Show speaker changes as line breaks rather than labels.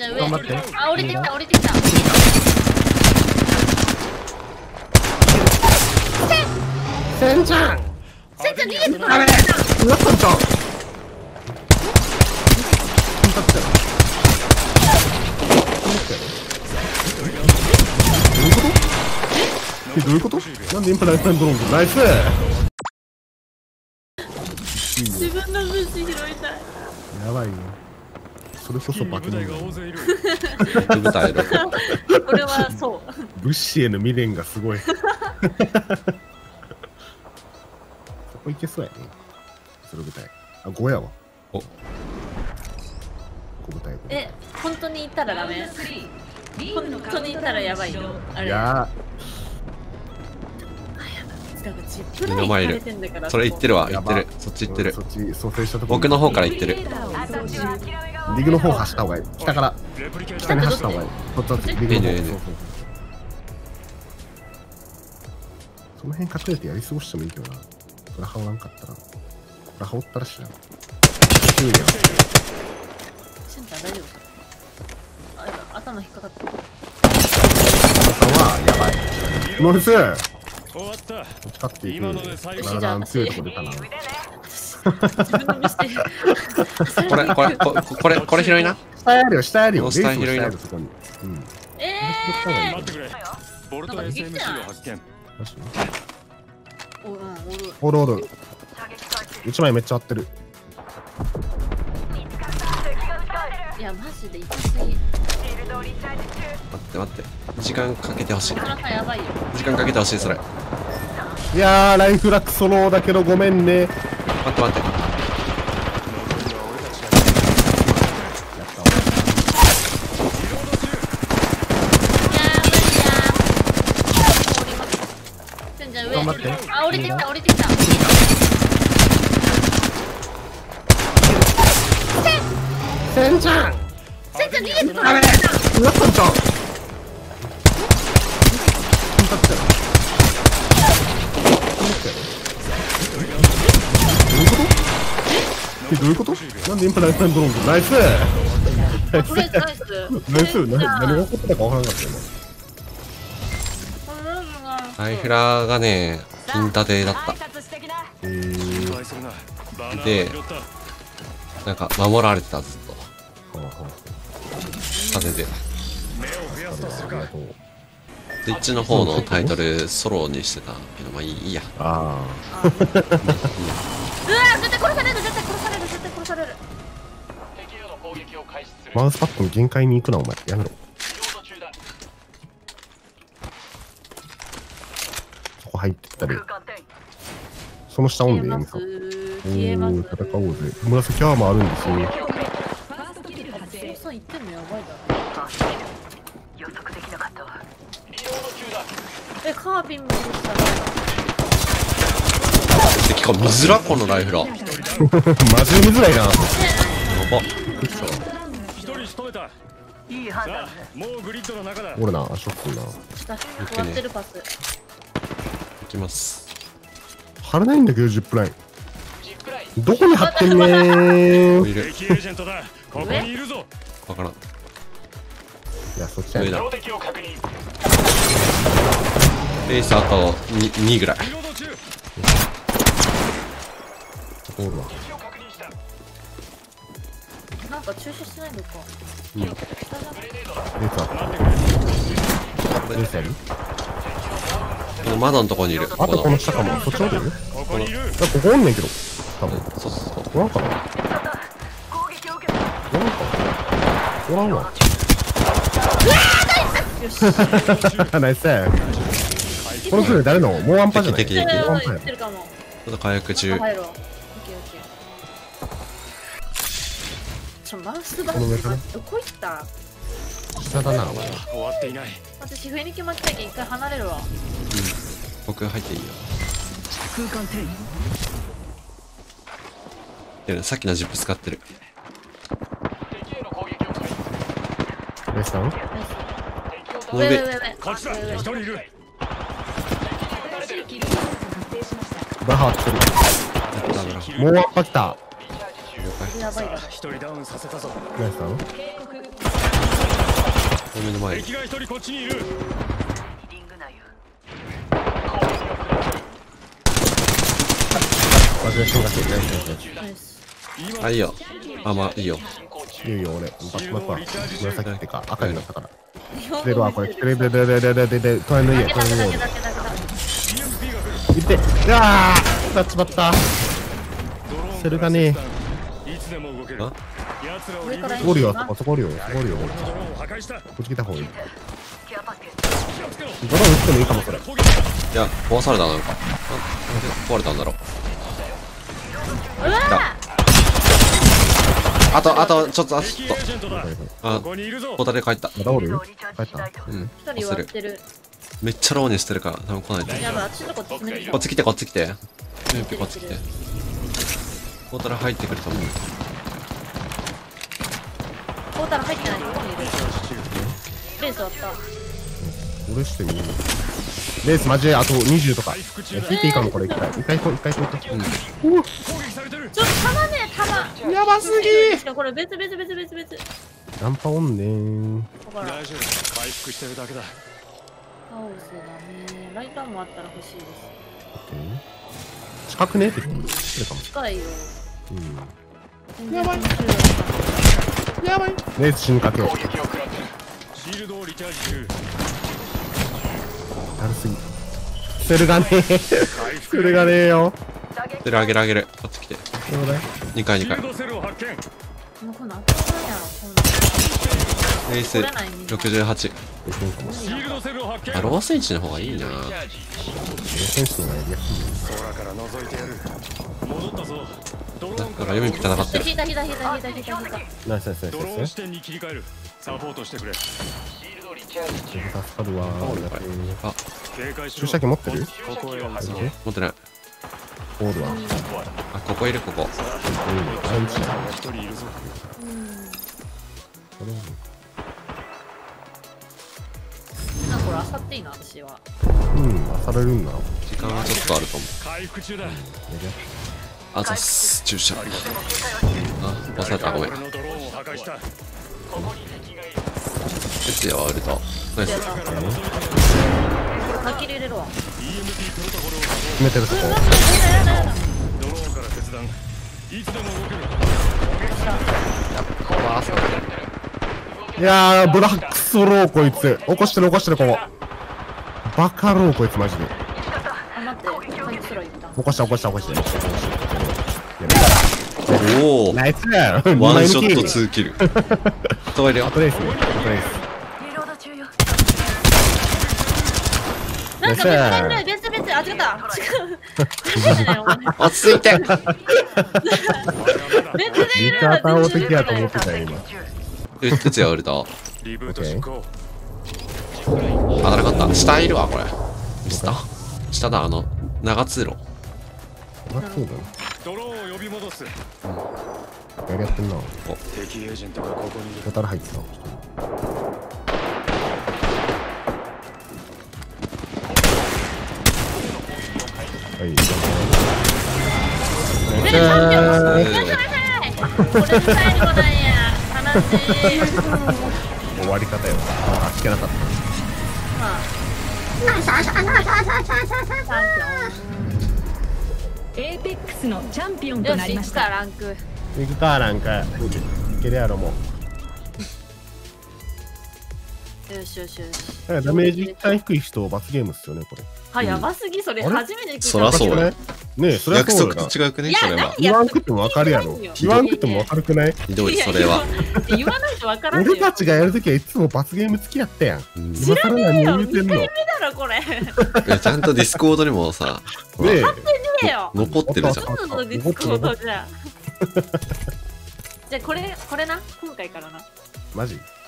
じゃあ上。
頑張って。
あ、降りてきた、降りてきた。
せんちゃん。
せんちゃん逃げてた。
あれ。うわっとんちゃん。どういうこと？なんでインプライトドローンナイス。
自分の分子拾いたい。
やばいよ。それこそ爆弾が。
部隊だ。
これはそう。
物資への未練がすごい。そこ行けそうやね。それ部隊。あ、5やわ。
お。
5部隊。
本当にいたらダメ。本当にいたらやばいよ。あれ。
いや
目の前いる。それ言ってるわ、言ってる。そっち行ってる。
そっち蘇生したところ。
僕の方から言ってる。
リグの方走った方がいい。北から北に走った方がいい。そっちリグの方。その辺隠れてやり過ごしてもいいけどな。プラハおらんかったら。プラハおったらしいな。9や。
しんちゃん大丈夫？あ、頭引っかかった。
さんはやばい。ノイス。
終わった。
使っていく。体の強いとこ出たな。
これ拾いな。
下やるよ、下やるよ。
下拾いな。
そこに。うん。
待ってくれ。ボルト SMG を発見。
おるおる。1枚めっちゃ合ってる。
いや、マジで痛すぎ。
待って。時間かけてほしい。
やばいよ。
時間かけてほしい、それ。
いやー、ライフラックソロだけどごめんね。
待って。
頑張って。
あ、降りてきた、降りてきた。
せんちゃん。
せんちゃん逃げてた。
あれ。うわっとんちゃん。どういうこと？なんでインプライトドローンナイス。ナイス。何が起こったか分からなかったよね。
ライフラーがね、金立てだった。で、なんか守られてた、ずっと。風で。で、一の方のタイトルソロにしてたけど、まあいいや。
ああ。
うわ、絶対殺される。
マウスパッドの限界に行くな、お前。やめろ。そこ入ってったり。その下オンでいいんか。戦おうぜ。紫アーマーあるんですよ。
言ってんのやばいだろ。カービンもしたら。
てか、見づらこのライフラー。
マジで見づらいな。やば。
もうグリッドの中だ。
俺な、ショックな。
終わってるパス。
いきます。
貼れないんだけど、ジップライン。どこに貼ってんねー。
いる。
ここにいるぞ。
わからん。
いや、そっちやな。
ベースあと 2ぐらい。
おるわ。
なんか駐車してないのか。
レースある？
この窓のとこにいる。
あとこの下かも。そっちおる？ここおんねんけど。多分。
そう。
おらんかな？おらんわ。ナイス。このクル誰の？もうワンパじゃない？
敵。まだ火薬中。
マウスバックどこ行った？
下だな。
終わっていない。
私上に決まってたけど一回離れるわ。
僕入っていいよ。いや、さっきのジップ使ってる。
レスタン？
上。
こっちだ。一人いる。
バハー来てる。もうワンパ来た。
やばいだろ。
一人ダウンさせたぞ。
ナイスだろ。
目の前に。
敵が一人こっちにいる。
マジで進化してるね。
ナイス。
あ、いいよ。あ、まあ、いいよ。
いよいよ、俺、バックマップは紫ってか赤になったから。出るわ、これ。で、隣の家、隣の家。
だけだ。
いって、あー、なっちまった。セルがね
いつでも動ける。
あ
奴らをリブ
上から
そこおるよ、そこおるよ、そこおるよ。こ
ドローンを破壊した。
っち来た方がいい。
気をつけろ。
ドローン撃ってもいいかも、それ。
いや、壊されたなんか。なんで壊れたんだろう。
うわ
あと、ちょっと、
敵エージェントだ。
あ
こ、こにいるぞ。
ホタテ帰った。
まだおる帰った
うん。
一人割ってる。
めっちゃローにしてるから、多分来ないと。
やばい、私のとこ進めてきた。
こっち来て、こっち来て。準備こっち来て。ホタテ入ってくると思う。
ポータル入ってない。ここにいる。レース終わった。
俺してみる。レースマジであと20とか。引いていいかも、これ一回。一回行こう。
攻撃されてる。
ちょっと弾ね、弾。
やばすぎ
しかもこれ別。
ナンパおんねー。
だから、
大丈夫。回復してるだけだ。
ハウスだね。ライターもあったら欲しいです。
近くねって言ってるかも。
近いよ。
うん。
やばい。
やばい。レース死ぬか今日。
シールドをリチャージ中。
だるすぎ。セルがねえ。セルがねえよ。
あげる。こっち来て。
ちょうだい。
2回。
シールドセルを発見。
もうこんなん当たらんやろ、こんなん。
レース68。
シールドセルを発見。
あ、ローセンチの方がいいな。
選手の方がやりやすい。
空から覗いてやる。戻ったぞ。ドローンか
だからら読み戦ってる。
引いた。
ナイスナイスナイスナイス
ドローン
ナイス。
視点に切り替える。サポートしてくれ。
助かるわー。
あ、
警戒しろ。
注射器持ってる？
ここへ移動。
持ってない。
オールは。
あ、ここいる、ここ。
うん。アンチ。
一人いるぞ。
なんかこれあさっていいな、私は。
されるんだ。
時間はちょっとあるかも。
回復中だ。
あざっす、注射。あ、忘れた、ごめん。
俺のドローンを破壊した。
徹夜は売ると。ナイス。
はっきり入れるわ。
EMP プロトコルを作
決めてるそこ。
やだ。
動。ドローンから切断。いつでも動ける。
いやー、ブラックスローこいつ。起こしてるここ。バカローこいつマジで。
あ、待って、回復すろ一旦。
起こして。
おお、
ナイス
ワンショット2キル。トイレよ。
トレース。
なんか別、あ、違った。違う。
落ち着いて。
別でいる
味方を敵やと思ってたよ、今。
徹夜は売ると。
リブート執行。
あ、なかった。下いるわ、これ。下だ、長通路。
そうだね。
ドローンを呼び戻す。
やりやってんな。
敵エージェントがここにいる。
やたら入ってた。はい、
チャンピオンこれで最後なんや。悲しい。
終わり方よ。あ、聞けなかった。
まあ。
エーペックスのチャンピオンと
よし、行くか、
なりました。
ランク。
行くか、なんか。いけるやろ、もう。
よし。
ダメージ一旦低い人罰ゲームっすよね、これ。
あ、やばすぎ、それ
あれ
初めて聞いた。
そらそうや。
ねえ、それは
約
そうだな。
束と違うくね、
いや
それは。
言わんくってもわかるやろ。言わんくってもわかるくない？
ひどい、それは。
言わないとわからんよ。
俺たちがやるときはいつも罰ゲーム付きやったやん。
うん
今更何言うてんの？ね
2回目だろ、これ。
いやちゃんとディスコードにもさ、ほら
え。
ねえよ。
残ってるじゃん。
何のディスコードじゃ。じゃあ、これな。今回からな。
マジ？